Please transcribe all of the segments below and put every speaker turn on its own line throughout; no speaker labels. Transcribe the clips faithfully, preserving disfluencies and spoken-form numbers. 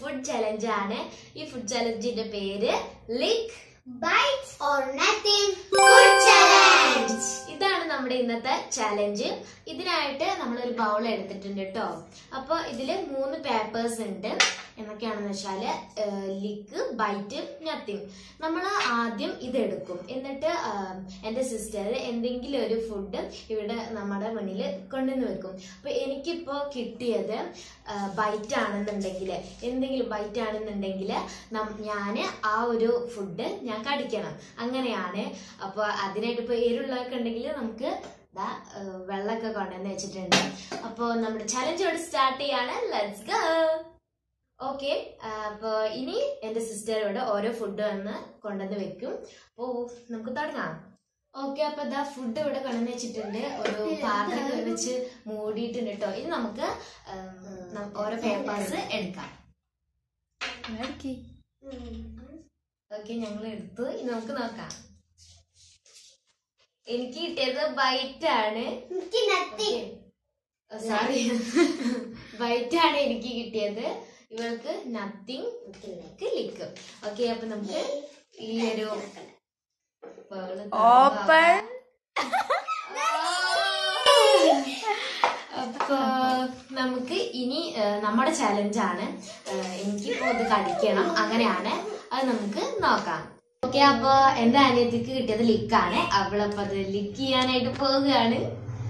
Food challenge ആണ്. ഈ food ചലഞ്ചിന്റെ പേര് lick
bites or nothing food challenge.
ഇതാണ് നമ്മുടെ ഇന്നത്തെ ചലഞ്ച്. ഇതിനായിട്ട് നമ്മളൊരു ബൗൾ എടുത്തിട്ടുണ്ട് കേട്ടോ. അപ്പൊ ഇതില് മൂന്ന് പേപ്പേഴ്സ് ഉണ്ട്. എന്തൊക്കെയാണെന്ന് വെച്ചാല് ലിക്ക്, ബൈറ്റ്, നത്തിങ്. നമ്മൾ ആദ്യം ഇതെടുക്കും. എന്നിട്ട് എന്റെ സിസ്റ്റർ എന്തെങ്കിലും ഒരു ഫുഡ് ഇവിടെ നമ്മുടെ മുന്നിൽ കൊണ്ടുവന്ന് വെക്കും. അപ്പൊ എനിക്കിപ്പോ കിട്ടിയത് ബൈറ്റ് ആണെന്നുണ്ടെങ്കിൽ എന്തെങ്കിലും ബൈറ്റ് ആണെന്നുണ്ടെങ്കിൽ ഞാന് ആ ഒരു ഫുഡ് ഞാൻ കടിക്കണം. അങ്ങനെയാണ്. അപ്പൊ അതിനായിട്ട് ഇപ്പൊ എരുള്ളൊക്കെ ഉണ്ടെങ്കിൽ നമുക്ക് വെള്ളമൊക്കെ കൊണ്ടുവന്ന് വെച്ചിട്ടുണ്ട്. അപ്പൊ നമ്മുടെ ചലഞ്ച് ഇവിടെ സ്റ്റാർട്ട് ചെയ്യാണ്. Let's go. ഓക്കെ, അപ്പൊ ഇനി എന്റെ സിസ്റ്ററോട് ഓരോ ഫുഡ് വന്ന് കൊണ്ടുവന്ന് വെക്കും. അപ്പോ നമുക്ക് തുടങ്ങാം. ഓക്കെ, അപ്പൊ ഇതാ ഫുഡ് ഇവിടെ കൊണ്ടുവന്ന് വെച്ചിട്ടുണ്ട്. ഒരു പാത്രത്തിൽ വെച്ച് മൂടിയിട്ടുണ്ട് കേട്ടോ. ഇനി നമുക്ക് ഓരോ പേപ്പേഴ്സ് എടുക്കാം. ഓക്കെ, ഞങ്ങൾ എടുത്തു. ഇനി നമുക്ക് നോക്കാം. എനിക്ക് കിട്ടിയത് ബൈറ്റ് ആണ്. സോറി, ബൈറ്റ് ആണ് എനിക്ക് കിട്ടിയത്. ഇവൾക്ക് നത്തിങ്, ലിക്ക്. ഓക്കെ, അപ്പൊ നമുക്ക് ഈ ഒരു
ഓപ്പൺ.
അപ്പൊ നമുക്ക് ഇനി നമ്മുടെ ചലഞ്ചാണ്. എനിക്കിപ്പോ ഇത് കടിക്കണം. അങ്ങനെയാണ്. അത് നമുക്ക് നോക്കാം. ഓക്കെ, അപ്പൊ എന്റെ അനിയത്തിക്ക് കിട്ടിയത് ലിക്കാണ്. അവളപ്പോ അത് ലിക്ക് ചെയ്യാനായിട്ട് പോവുകയാണ്.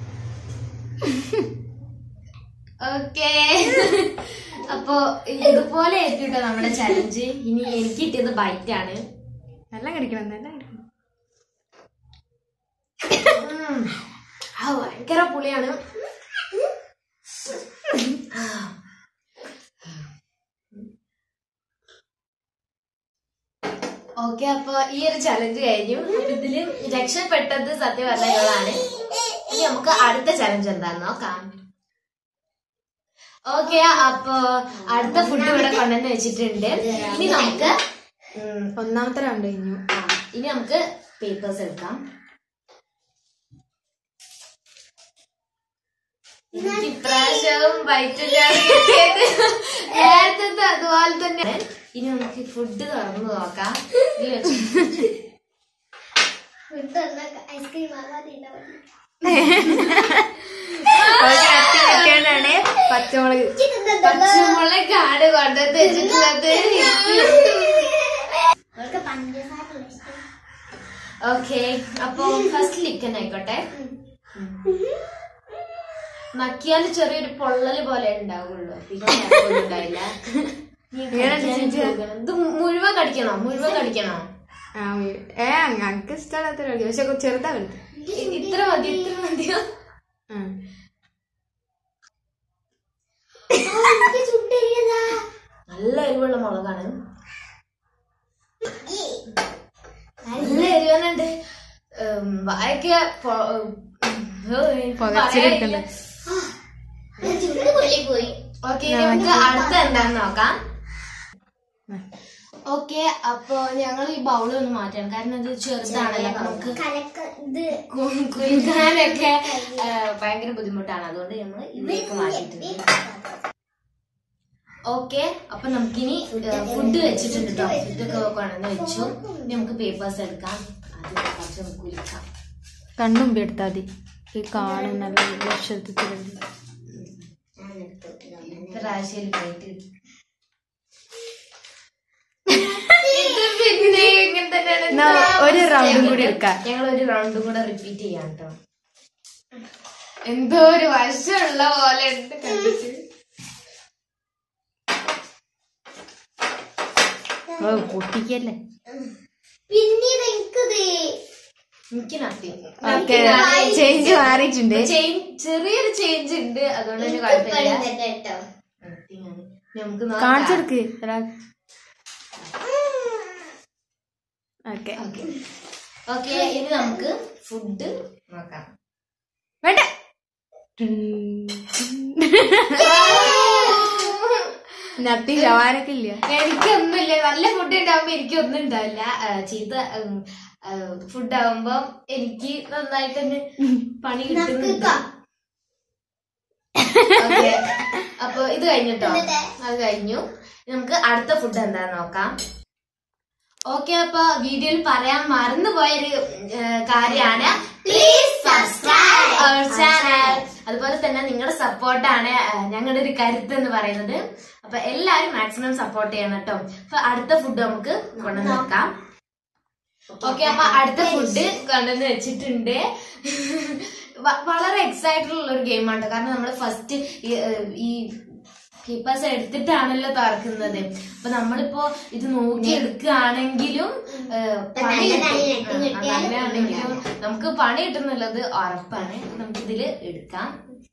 ഓക്കെ, അപ്പൊ ഇതുപോലെ ആയിരിക്കും നമ്മുടെ ചലഞ്ച്. ഇനി എനിക്ക് കിട്ടിയത് ബൈറ്റ് ആണ്.
നല്ല കടിക്കണം, നല്ല കടിക്കണം.
ഭയങ്കര പുളിയാണ്. ഓക്കെ, അപ്പൊ ഈ ഒരു ചലഞ്ച് കഴിഞ്ഞു. അപ്പൊ ഇതില് രക്ഷപ്പെട്ടത് സത്യം പറഞ്ഞതാണ്. ഇനി നമുക്ക് അടുത്ത ചലഞ്ച് എന്താന്ന് നോക്കാം. ഓക്കെ, അപ്പൊ അടുത്ത ഫുഡ് ഇവിടെ കൊണ്ടുവന്ന് വെച്ചിട്ടുണ്ട്. ഇനി നമുക്ക്
ഒന്നാമത്തെ റൗണ്ട് കഴിഞ്ഞു.
ഇനി നമുക്ക് പേപ്പേഴ്സ് എടുക്കാം. ഇപ്രാവശ്യവും വൈറ്റും നേരത്തെ അതുപോലെ തന്നെ. ഇനി നമുക്ക് ഫുഡ് തുറന്നു നോക്കാം.
ഐസ്ക്രീം
പച്ചമുളക്
പച്ചമുളകാണ് കൊണ്ടുവന്ന് വെച്ചിട്ടുള്ളത്. ഓക്കെ, അപ്പൊ ഫസ്റ്റ് ലിക്കൻ ആയിക്കോട്ടെ. നക്കിയാല് ചെറിയൊരു പൊള്ളല് പോലെ ഉണ്ടാവുള്ളൂ. പിന്നെ ഉണ്ടായില്ല. ഇത് മുഴുവൻ കടിക്കണോ? മുഴുവൻ കടിക്കണോ?
ഏ ഞങ്ങക്ക് ഇഷ്ടമല്ലാത്ത കളിക്കും. പക്ഷെ ചെറുതാവുണ്ട്.
ഇത്ര മതി, ഇത്ര മതിയോ? നല്ല എരിവുള്ള മുളകാണ്. നല്ല എരിവനുണ്ട്. വായൊക്കെ പോയി. ഓക്കെ, നമുക്ക് അടുത്ത എന്താന്ന് നോക്കാം. ഓക്കെ, അപ്പൊ ഞങ്ങൾ ഈ ബൗള് ഒന്ന് മാറ്റണം. കാരണം ഇത് ചെറുതാണല്ലോ. നമുക്ക് കുലുക്കാനൊക്കെ ഭയങ്കര ബുദ്ധിമുട്ടാണ്. അതുകൊണ്ട് ഞങ്ങൾ ഇതിലേക്ക് മാറ്റിയിട്ടുണ്ട്. ഓക്കെ, അപ്പൊ നമുക്കിനി ഫുഡ് വെച്ചിട്ടുണ്ട് കേട്ടോ. ഫുഡൊക്കെ കൊണ്ടുവന്ന് വെച്ചു. ഇനി നമുക്ക് പേപ്പേഴ്സ് എടുക്കാം. അത് കുറച്ച് നമുക്ക് കുലിക്കാം.
കണ്ണുമ്പി എടുത്താൽ മതി. ഈ കാണും നല്ല ലക്ഷത്തിലുണ്ട്.
പ്രാവശ്യം പോയിട്ട്
ഒരു റൗണ്ടും കൂടി എടുക്കാം.
ഞങ്ങൾ ഒരു റൗണ്ടും കൂടെ റിപ്പീറ്റ് ചെയ്യാം കേട്ടോ. എന്തോ ഒരു വശമുള്ള പോലെ ഉണ്ട് കണ്ടിട്ട്.
ഓ പൊട്ടിക്കല്ലേ.
പിന്നീട് എനിക്കത്
എനിക്ക് നത്തിങ്.
ചേഞ്ച് മാറിയിട്ടുണ്ട്.
ചെറിയൊരു ചേഞ്ച് ഉണ്ട്. അതുകൊണ്ട് തന്നെ കുഴപ്പമില്ല. നമുക്ക്
കാണിച്ചെടുക്ക്. ഓക്കെ
ഓക്കെ, ഇനി നമുക്ക് ഫുഡ് നോക്കാം.
വേണ്ട, നത്തി ശവാനൊക്കെ ഇല്ല.
എനിക്കൊന്നുമില്ല. നല്ല ഫുഡ് ഉണ്ടാവുമ്പോ എനിക്കൊന്നും ഉണ്ടാവില്ല. ചീത്ത ഫുഡ് ആവുമ്പോ എനിക്ക് നന്നായിട്ട് തന്നെ പണി കിട്ടുന്നുണ്ട്. അപ്പൊ ഇത് കഴിഞ്ഞിട്ടോ, അത് കഴിഞ്ഞു. നമുക്ക് അടുത്ത ഫുഡ് എന്താന്ന് നോക്കാം. ഓക്കെ, അപ്പൊ വീഡിയോയിൽ പറയാൻ മറന്നുപോയൊരു കാര്യമാണ് പ്ലീസ് സബ്സ്ക്രൈബ് അവർ ചാനൽ. അതുപോലെ തന്നെ നിങ്ങളുടെ സപ്പോർട്ടാണ് ഞങ്ങളുടെ ഒരു കരുത്ത് എന്ന് പറയുന്നത്. അപ്പൊ എല്ലാരും മാക്സിമം സപ്പോർട്ട് ചെയ്യണം കേട്ടോ. അപ്പൊ അടുത്ത ഫുഡ് നമുക്ക് കൊണ്ടുവന്ന് വെക്കാം. ഓക്കെ, അപ്പൊ അടുത്ത ഫുഡ് കൊണ്ടുവന്ന് വെച്ചിട്ടുണ്ട്. വളരെ എക്സൈറ്റഡ് ഉള്ള ഒരു ഗെയിമാണ് കാരണം നമ്മള് ഫസ്റ്റ് ഈ കീപ്പേഴ്സ് എടുത്തിട്ടാണല്ലോ തുറക്കുന്നത്. അപ്പൊ നമ്മളിപ്പോ ഇത് നോക്കി എടുക്കുകയാണെങ്കിലും പണി അങ്ങനെയാണെങ്കിലും നമുക്ക് പണി കിട്ടുന്നുള്ളത് ഉറപ്പാണ്. നമുക്കിതില് എടുക്കാം.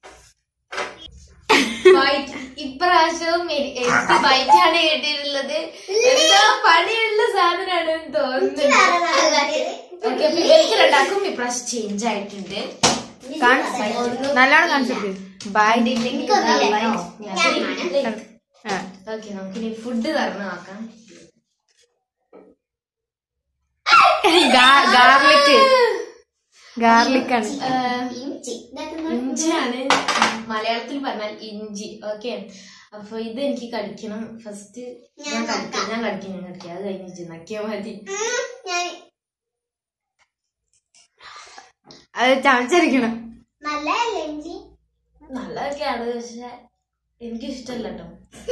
ഇപ്രാവശ്യവും എനിക്ക് ബൈറ്റാണ് കിട്ടിയിട്ടുള്ളത്. എന്താ പണിയുള്ള സാധനമാണെന്ന് തോന്നുന്നത്. ഓക്കെ, എനിക്ക് രണ്ടാക്കും ഇപ്രാവശ്യം ചേഞ്ച് ആയിട്ടുണ്ട്.
നല്ലോണം കാണിച്ചിട്ട്
ഓക്കെ, നമുക്കിനി ഫുഡ് തുറന്ന് നോക്കാം.
ഗാർലിക് ഗാർലിക് ആണ്,
ഇഞ്ചിയാണ് മലയാളത്തിൽ പറഞ്ഞാൽ ഇഞ്ചി. ഓക്കെ, അപ്പൊ ഇത് എനിക്ക് കഴിക്കണം. ഫസ്റ്റ് ഞാൻ കഴിക്കാം ഞാൻ കഴിക്കാം ഞാൻ കഴിക്കാം അത് കഴിഞ്ഞിട്ട് നക്കിയാ മതി.
അത് ചമച്ചരിക്കണം.
നല്ലതൊക്കെയാണ്, പക്ഷെ എനിക്കിഷ്ടല്ല കേട്ടോ.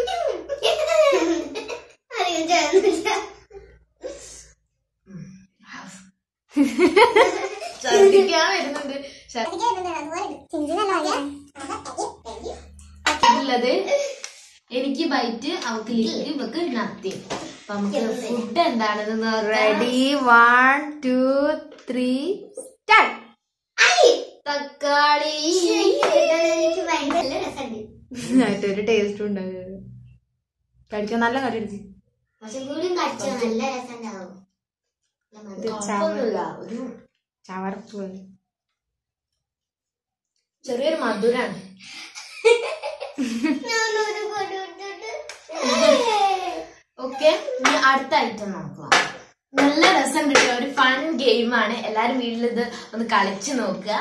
ഛർദിക്കാൻ വരുന്നുണ്ട്. ഉള്ളത് എനിക്ക് ബൈറ്റ്, അവക്ക് ലിക്ക്, ഇവക്ക് നത്തി. അപ്പൊ നമുക്ക് ഫുഡ് എന്താണെന്ന്
ready, one two three start.
തക്കാളി
ഒരു ടേസ്റ്റും ഉണ്ടാവും. കഴിക്കാൻ നല്ല കറി എടുക്കും.
ഒരു
ചവർപ്പ്
ചെറിയൊരു മധുരാണ്. ഓക്കെ, ഇനി അടുത്ത ഐറ്റം നോക്കുക. നല്ല രസം കിട്ടുക ഒരു ഫൺ ഗെയിമാണ്. എല്ലാരും വീട്ടിൽ ഇത് ഒന്ന് കളിച്ചു നോക്കുക.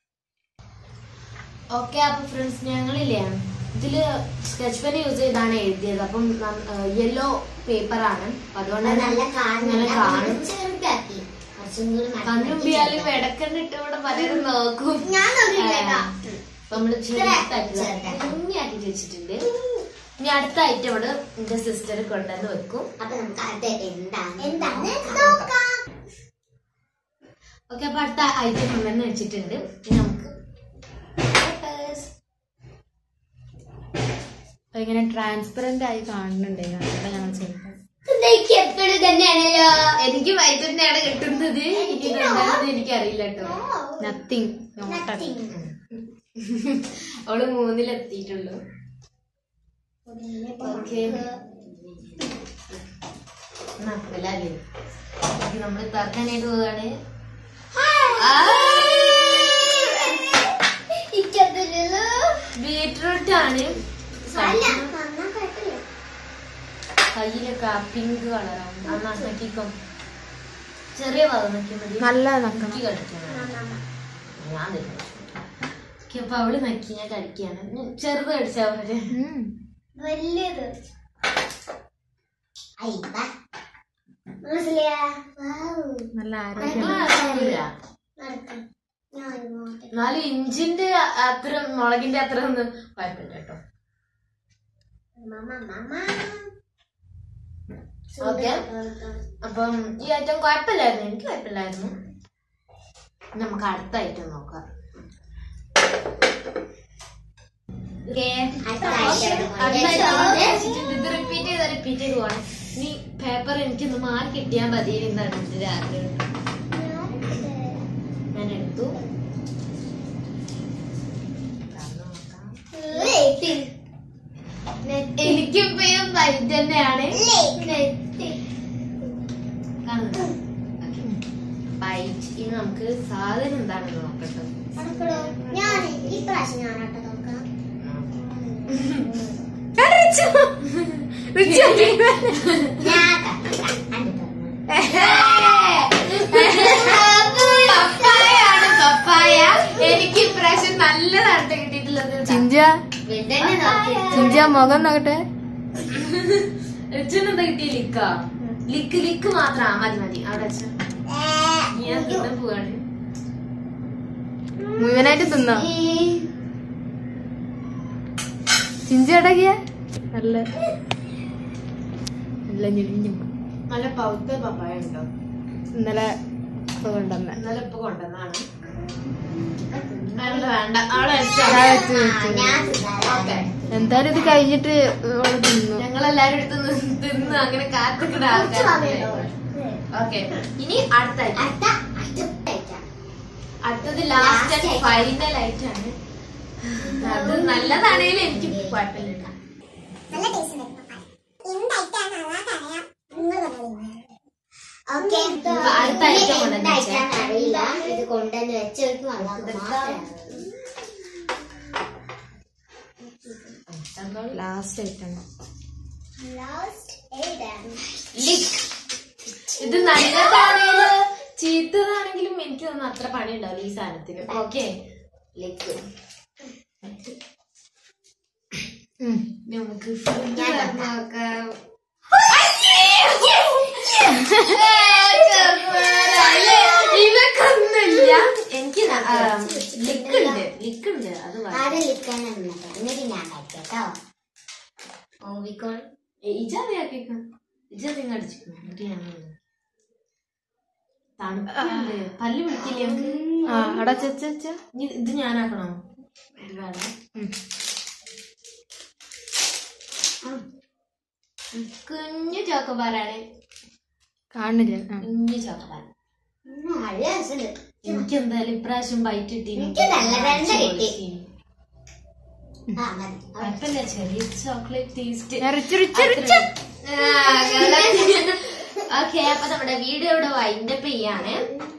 ഓക്കെ, അപ്പൊ ഫ്രണ്ട്സ് ഞങ്ങളില്ലേ ഇതില് സ്കെച്ച് പെൻ യൂസ് ചെയ്താണ് എഴുതിയത്. അപ്പം യെല്ലോ പേപ്പറാണ്, അതുകൊണ്ട് അങ്ങനെ കാണും. കണ്ണുമ്പിയാലും ഇടക്കണ്ടിട്ട് ഇവിടെ പലരും നോക്കും. നമ്മള് ചെറുതാക്കി വെച്ചിട്ടുണ്ട്. ഇനി അടുത്ത ഐറ്റം ഇവിടെ എന്റെ സിസ്റ്റർ കൊണ്ടുവന്ന് വെക്കും. ഓക്കെ, അപ്പൊ അടുത്ത ഐറ്റം കൊണ്ടുവന്ന് വെച്ചിട്ടുണ്ട്. ഇനി നമുക്ക്
ഇങ്ങനെ ട്രാൻസ്പെറന്റ് ആയി കാണുന്നുണ്ട്. ഞങ്ങൾ ചെയ്യുന്നത്
എനിക്ക് വൈറ്റ് തന്നെയാണ് കിട്ടുന്നത്. എനിക്ക് രണ്ടാമത് എനിക്കറിയില്ല കേട്ടോ.
നത്തിങ്.
അവള് മൂന്നിലെത്തിയിട്ടുള്ളൂ. ഓക്കെ, നമ്മള് തറക്കാനായിട്ട് പോവാണ്. ബീറ്റ്റൂട്ട് ആണ്. കയ്യിലൊക്കെ പിങ്ക് കളറാണ്. നന്നാക്കിക്കോ, ചെറിയ ഭാഗം നോക്കിയാൽ മതി.
നല്ല നക്കണം.
കഴിക്കണം ഞാൻ തരുന്നു. അപ്പൊ അവള് നക്കി ഞാൻ കഴിക്കാണ്. ചെറുത് കഴിച്ചാ പോലെ
വലിയത്
നല്ല ആരോഗ്യം.
എന്നാലും ഇഞ്ചിന്റെ അത്ര മുളകിന്റെ അത്ര ഒന്നും കുഴപ്പമില്ല കേട്ടോ. ഓക്കെ, അപ്പം ഈ ഐറ്റം കുഴപ്പമില്ലായിരുന്നു, എനിക്ക് കുഴപ്പമില്ലായിരുന്നു. നമുക്ക് അടുത്ത ഐറ്റം നോക്കാം. ഇത് റിപ്പീറ്റ് ചെയ്ത് റിപ്പീറ്റ് ചെയ്ത് പോകണം. ഇനി പേപ്പർ എനിക്കൊന്ന് മാറി കിട്ടിയാൽ മതി എന്നാണ് എന്റെ ആഗ്രഹം. ഞാൻ എടുത്തു. എനിക്കിപ്പോഴും വൈറ്റ് തന്നെയാണ്. വൈറ്റ്. ഇനി നമുക്ക് സാധനം എന്താണെന്ന് നോക്കട്ടെ.
ഞാൻ ഈ പ്രാവശ്യം ഞാനാട്ടോ നോക്കാം.
പപ്പായാണ് പപ്പായ. എനിക്ക് ഇപ്രാവശ്യം നല്ലതായിട്ട് കിട്ടിയിട്ടുള്ളത്.
ചിഞ്ച ചിഞ്ച മുഖം നോക്കട്ടെ.
എന്താ കിട്ടിയ ലിക്ക ലിക്ക് ലിക്ക് മാത്രം മതി മതി അവിടെ ഞാൻ തിന്നാൻ പോവാണ്.
മുഴുവനായിട്ട് തിന്നോ? ചിഞ്ചി അടക്കിയ നല്ല നല്ല ഞെളിഞ്ഞു.
നല്ല പൗത്ത പപ്പായ ഉണ്ടോ?
ഇന്നലെ ഇപ്പൊ കൊണ്ടുവന്ന
ഇന്നലെ ഇപ്പൊ കൊണ്ടുവന്നാണ്. വേണ്ട അവിടെ
എന്തായാലും ഇത് കഴിഞ്ഞിട്ട് തിന്നു.
ഞങ്ങളെല്ലാരും എടുത്ത് തിന്ന് അങ്ങനെ കാത്തിക്കണ ആൾക്കാരാണ്. ഓക്കെ, ഇനി അടുത്ത അടുത്തത് ലാസ്റ്റ് ആൻഡ് ഫൈനൽ ആയിട്ടാണ്. അത് നല്ലതാണേലും എനിക്ക് കുഴപ്പമില്ല. അടുത്ത ഐറ്റം
അറിയില്ല, ഇത് കൊണ്ടുവന്ന് വെച്ചവർക്ക്
ലാസ്റ്റ് ആയിട്ടാണ്.
ലിക്ക്. ഇത് നല്ലതാണേലും ചീത്തതാണെങ്കിലും എനിക്ക് തോന്നുന്നു അത്ര പണി ഉണ്ടാവില്ല ഈ സാധനത്തിന്. ഓക്കെ, ലിക്ക് നമുക്ക് നോക്കാം. ഇവക്കൊന്നുമില്ല. എനിക്ക് ലിക്കുണ്ട് ലിക്കുണ്ട് അത് ഇജാറിയാക്കിക്കാം. ഇജറിങ് അടിച്ചിരിക്കുന്നു. എന്നിട്ട് ഞാൻ തണുപ്പുണ്ട്. പല്ല് പിടിക്കില്ല നമുക്ക്. ഇത് ഞാനാക്കണോ? ഇത് വേണം. കുഞ്ഞു ചോക്കോബാറാണ്.
കാണില്ല.
കുഞ്ഞു ചോക്കോബാർ. എനിക്ക് എന്തായാലും ഇപ്രാവശ്യം ബൈറ്റ് കിട്ടി. കുഴപ്പമില്ല, ചെറിയ ചോക്ലേറ്റ് ടേസ്റ്റ്. ഓക്കെ, അപ്പൊ നമ്മുടെ വീഡിയോ ഇവിടെ വൈൻഡപ്പ് ചെയ്യാണ്.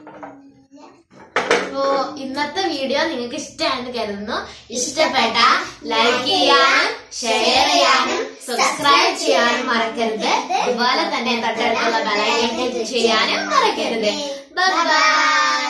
അപ്പോ ഇന്നത്തെ വീഡിയോ നിങ്ങൾക്ക് ഇഷ്ടമാണെന്ന് കരുതുന്നു. ഇഷ്ടപ്പെട്ട ലൈക്ക് ചെയ്യാനും ഷെയർ ചെയ്യാനും സബ്സ്ക്രൈബ് ചെയ്യാനും മറക്കരുത്. അതുപോലെ തന്നെ തൊട്ടടുത്തുള്ള ബെൽ ഐക്കൺ ക്ലിക്ക് ചെയ്യാനും മറക്കരുത്. Bye by.